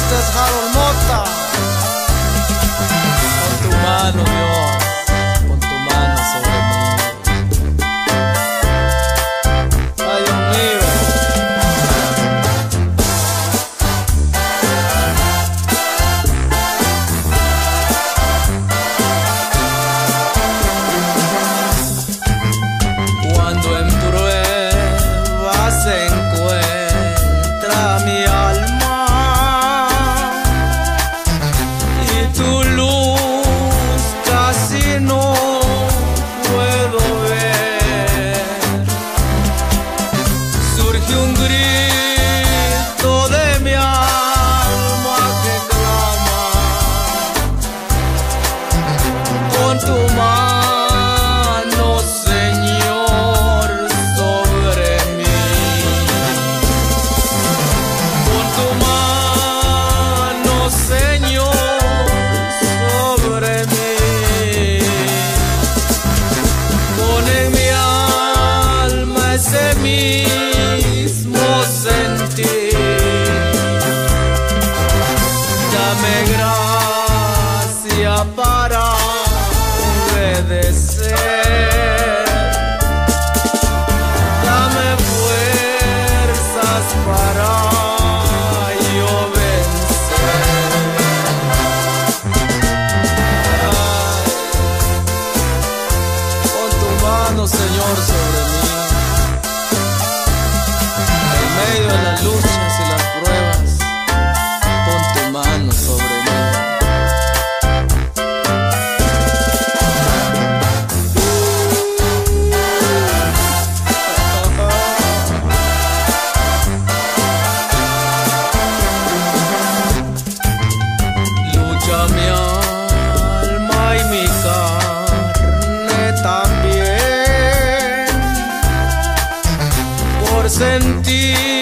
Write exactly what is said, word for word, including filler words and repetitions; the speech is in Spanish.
Este es Harold Mota. Con tu mano, Dios, con tu mano sobre mí. Ay, Dios mío. Cuando en pruebas se encuentra mi alma y tu luz casi no puedo ver, surge un grito de mi alma que clama con tu mano, ese mismo sentir. Dame gracia para obedecer, dame fuerzas para yo vencer. Ay, con tu mano, Señor, sobre mí. En medio de las luchas y las pruebas, pon tu mano sobre mí. Lucha mi alma y mi carne también por sentir